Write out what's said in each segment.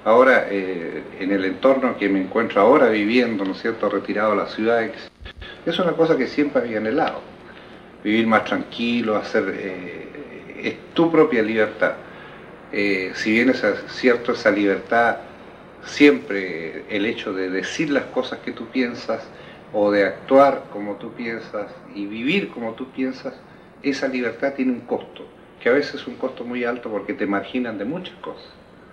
Ahora, en el entorno que me encuentro ahora viviendo, ¿no es cierto?, retirado de la ciudad, es una cosa que siempre había anhelado. Vivir más tranquilo, es tu propia libertad. Si bien es cierto esa libertad, siempre el hecho de decir las cosas que tú piensas o de actuar como tú piensas y vivir como tú piensas, esa libertad tiene un costo, que a veces es un costo muy alto porque te marginan de muchas cosas.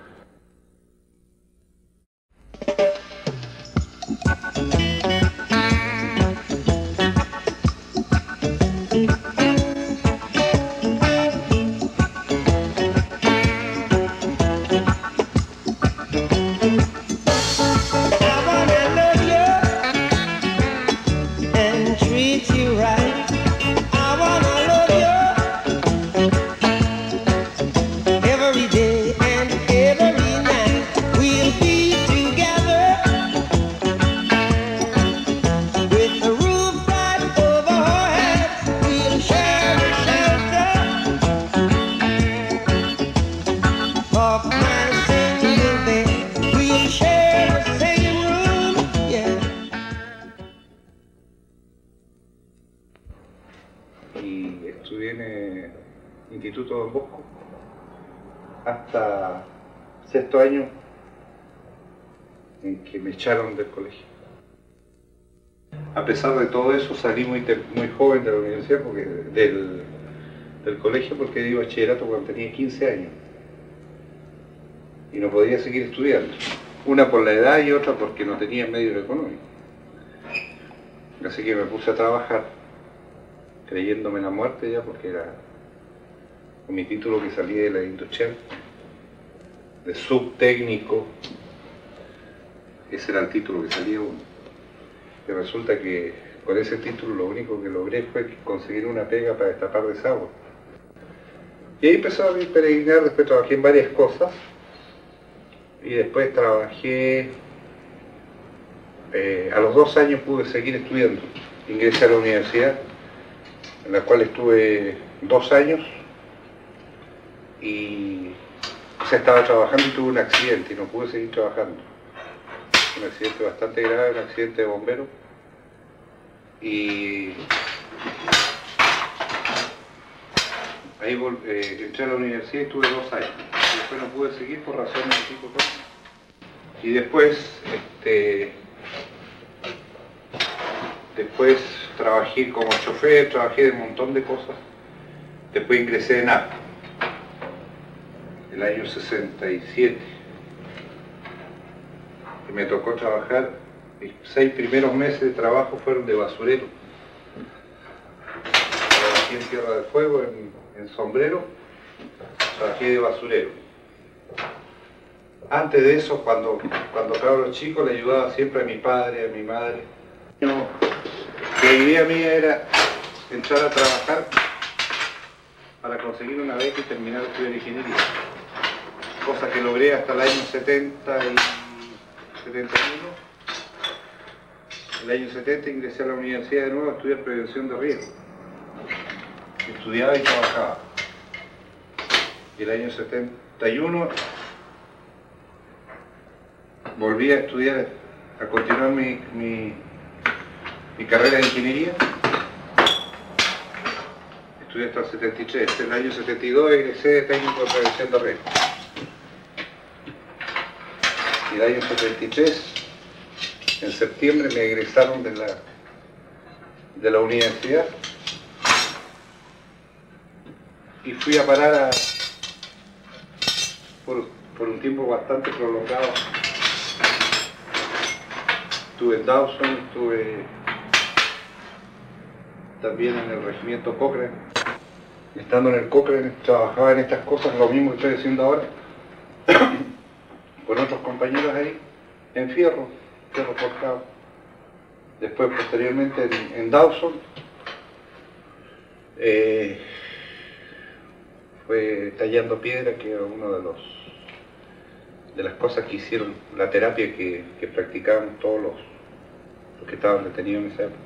Y estudié en el Instituto Don Bosco hasta sexto año, en que me echaron del colegio. A pesar de todo eso, salí muy joven de la universidad, del colegio, porque di bachillerato cuando tenía 15 años y no podía seguir estudiando. Una por la edad y otra porque no tenía medio económico. Así que me puse a trabajar, creyéndome la muerte ya, porque era con mi título que salí de la industrial, de subtécnico. Ese era el título que salía uno. Y resulta que con ese título lo único que logré fue conseguir una pega para destapar desagüe. Y ahí empezó a peregrinar. Después trabajé en varias cosas y después trabajé, a los 2 años pude seguir estudiando. Ingresé a la universidad, en la cual estuve 2 años y ya estaba trabajando y tuve un accidente y no pude seguir trabajando. Un accidente bastante grave, un accidente de bombero, y ahí entré a la universidad y estuve 2 años. Y después no pude seguir por razones de tipo económico. Y después trabajé como chofer, trabajé de un montón de cosas. Después ingresé en ARP, el año 67. Y me tocó trabajar, mis 6 primeros meses de trabajo fueron de basurero. Trabajé en Tierra del Fuego, en Sombrero, trabajé de basurero. Antes de eso, cuando cabro chico, le ayudaba siempre a mi padre, a mi madre. La idea mía era entrar a trabajar para conseguir una beca y terminar de estudiar ingeniería. Cosa que logré hasta el año 70 y 71. En el año 70 ingresé a la universidad de nuevo a estudiar prevención de riesgo. Estudiaba y trabajaba. Y el año 71 volví a estudiar, a continuar mi carrera de ingeniería. Estudié hasta el 73. En el año 72 egresé de técnico de prevención de riesgo. Y el año 73, en septiembre, me egresaron de la universidad y fui a parar por un tiempo bastante prolongado. Estuve en Dawson, estuve también en el regimiento Cochrane. Estando en el Cochrane trabajaba en estas cosas, lo mismo que estoy haciendo ahora, con otros compañeros ahí, en fierro forjado. Después, posteriormente, en Dawson, fue tallando piedra, que era uno de las cosas que hicieron, la terapia que practicaban todos los que estaban detenidos en esa época.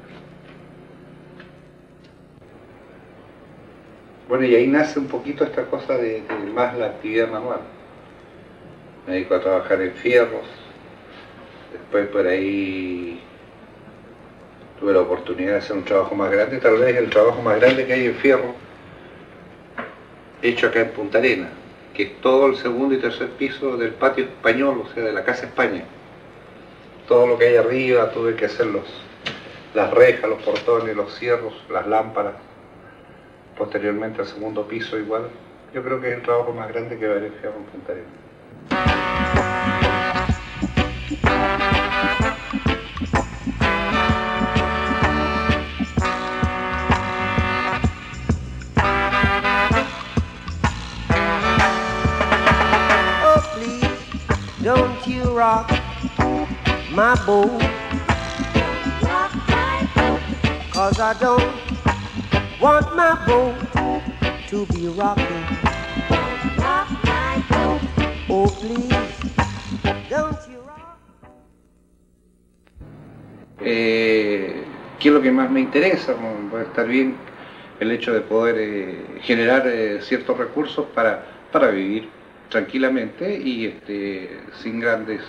Bueno, y ahí nace un poquito esta cosa de más la actividad manual. me dedico a trabajar en fierros. Después por ahí tuve la oportunidad de hacer un trabajo más grande, tal vez el trabajo más grande que hay en fierro, hecho acá en Punta Arenas, que es todo el segundo y tercer piso del patio español, o sea, de la Casa España. Todo lo que hay arriba tuve que hacer las rejas, los portones, los cierros, las lámparas. Posteriormente al segundo piso igual. Yo creo que es el trabajo más grande que va a haber en fierro en Punta Arenas. Don't you rock my boat, rock my boat, 'cause I don't want my boat to be rocking, rock my boat, oh please, don't you rock. ¿Qué es lo que más me interesa? Va a estar bien el hecho de poder generar ciertos recursos para vivir tranquilamente y sin grandes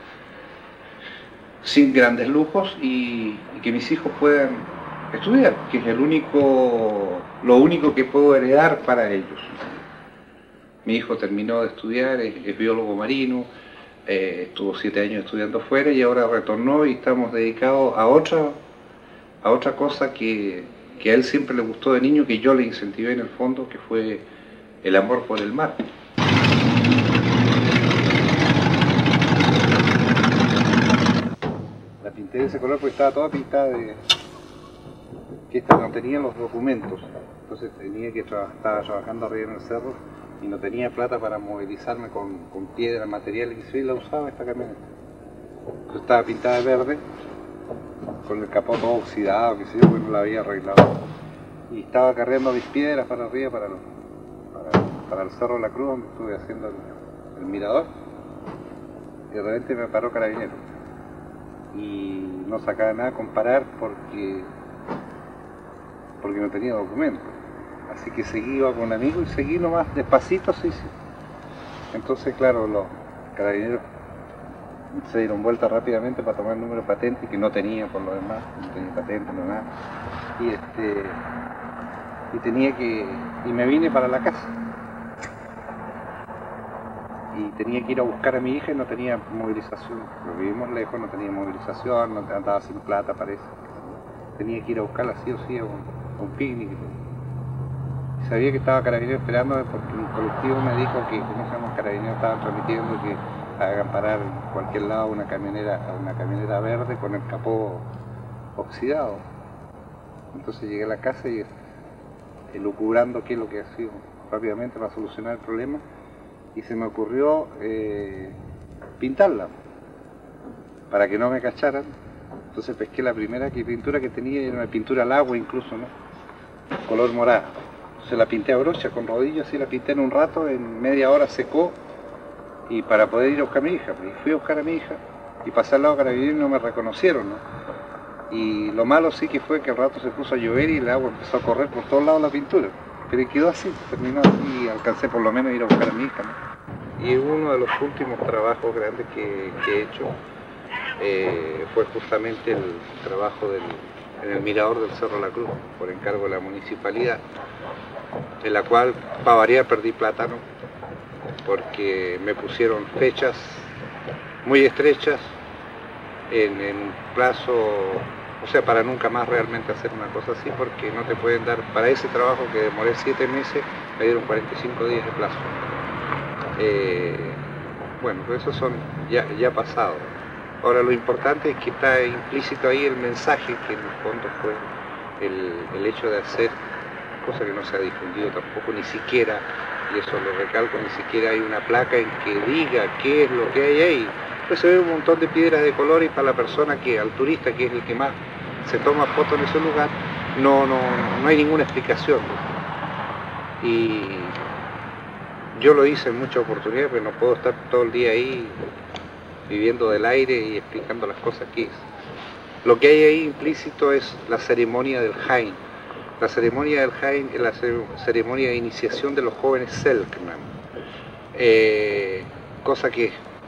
lujos y que mis hijos puedan estudiar, que es lo único que puedo heredar para ellos. Mi hijo terminó de estudiar, es biólogo marino, estuvo 7 años estudiando fuera y ahora retornó y estamos dedicados a otra cosa que a él siempre le gustó de niño, que yo le incentivé en el fondo, que fue el amor por el mar. La pinté de ese color porque estaba toda pintada que esta no tenía los documentos, entonces estaba trabajando arriba en el cerro y no tenía plata para movilizarme con piedra, materiales, y sí la usaba esta camioneta. Entonces estaba pintada de verde, con el capó todo oxidado, que sé yo, porque no la había arreglado. Y estaba cargando mis piedras para arriba, para el Cerro de la Cruz, donde estuve haciendo el mirador. Y de repente me paró Carabinero. Y no sacaba nada a comparar porque no tenía documentos. Así que seguí con un amigo y seguí nomás despacito, sí. Entonces, claro, los carabineros se dieron vuelta rápidamente para tomar el número de patente, que no tenía por lo demás, no tenía patente, no nada. Y me vine para la casa. Y tenía que ir a buscar a mi hija y no tenía movilización. Lo vivimos lejos, no tenía movilización, andaba sin plata, parece. Tenía que ir a buscarla sí o sí a un picnic. Y sabía que estaba Carabinero esperándome porque un colectivo me dijo que, como se llama, Carabinero estaban transmitiendo que hagan parar en cualquier lado una camioneta verde con el capó oxidado. Entonces llegué a la casa y elucubrando qué es lo que hacía rápidamente para solucionar el problema. Y se me ocurrió pintarla para que no me cacharan. Entonces pesqué la primera pintura que tenía, era una pintura al agua incluso, ¿no? Color morado. Entonces la pinté a brocha con rodillos, así la pinté en un rato, en media hora secó, y para poder ir a buscar a mi hija. Y fui a buscar a mi hija y pasé al lado de Carabineros y no me reconocieron, ¿no? Y lo malo sí que fue que al rato se puso a llover y el agua empezó a correr por todos lados la pintura. Pero quedó así, terminó así y alcancé por lo menos a ir a buscar a mi hija, ¿no? Y uno de los últimos trabajos grandes que he hecho fue justamente el trabajo en el mirador del Cerro de la Cruz, por encargo de la municipalidad, en la cual, para variar, perdí plata, ¿no? Porque me pusieron fechas muy estrechas en un plazo, o sea, para nunca más realmente hacer una cosa así, porque no te pueden dar, para ese trabajo que demoré 7 meses, me dieron 45 días de plazo. Bueno, pues esos son ya pasados. Ahora lo importante es que está implícito ahí el mensaje, que en el fondo fue el hecho de hacer, cosa que no se ha difundido tampoco, ni siquiera, y eso lo recalco, ni siquiera hay una placa en que diga qué es lo que hay ahí. Pues se ve un montón de piedras de color y para la persona al turista, que es el que más se toma fotos en ese lugar, no hay ninguna explicación. Y yo lo hice en muchas oportunidades, pero no puedo estar todo el día ahí viviendo del aire y explicando las cosas que es. Lo que hay ahí implícito es la ceremonia del Jain. La ceremonia del Jain es la ceremonia de iniciación de los jóvenes Selknam. Cosa que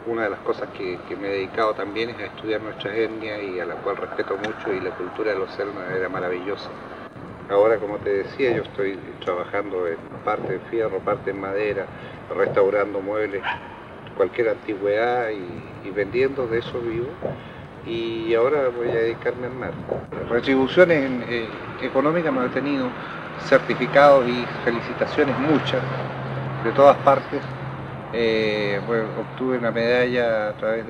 una de las cosas que me he dedicado también es a estudiar nuestra etnia y a la cual respeto mucho, y la cultura de los Selma era maravillosa. Ahora, como te decía, yo estoy trabajando en parte en fierro, parte en madera, restaurando muebles, cualquier antigüedad y vendiendo, de eso vivo. Y ahora voy a dedicarme al mar. Retribuciones económicas no he tenido, certificados y felicitaciones muchas, de todas partes. Bueno, obtuve una medalla a través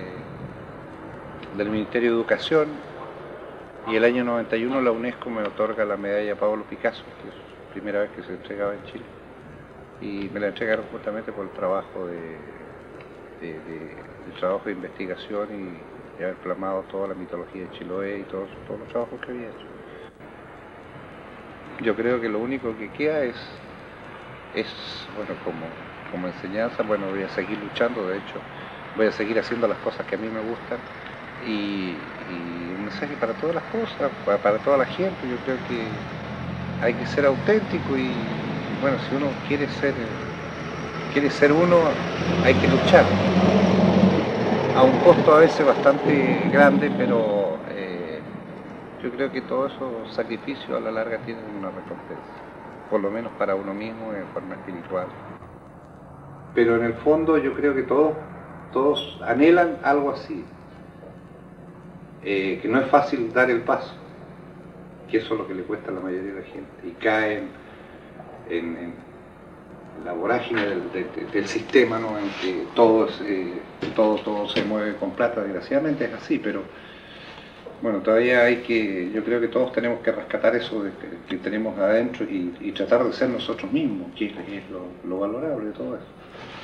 del Ministerio de Educación, y el año 91 la UNESCO me otorga la medalla Pablo Picasso, que es la primera vez que se entregaba en Chile, y me la entregaron justamente por el trabajo de trabajo de investigación y haber plasmado toda la mitología de Chiloé y todos los trabajos que había hecho. Yo creo que lo único que queda es bueno, como enseñanza. Bueno, voy a seguir luchando, de hecho, voy a seguir haciendo las cosas que a mí me gustan, y un mensaje para todas las cosas, para toda la gente. Yo creo que hay que ser auténtico, y bueno, si uno quiere ser uno, hay que luchar, a un costo a veces bastante grande, pero yo creo que todos esos sacrificios a la larga tienen una recompensa, por lo menos para uno mismo en forma espiritual. Pero en el fondo yo creo que todos anhelan algo así, que no es fácil dar el paso, que eso es lo que le cuesta a la mayoría de la gente, y caen en la vorágine del sistema, ¿no? En que todo se mueve con plata. Desgraciadamente es así, pero bueno, todavía yo creo que todos tenemos que rescatar eso que tenemos adentro, y tratar de ser nosotros mismos, que es lo valorable de todo eso.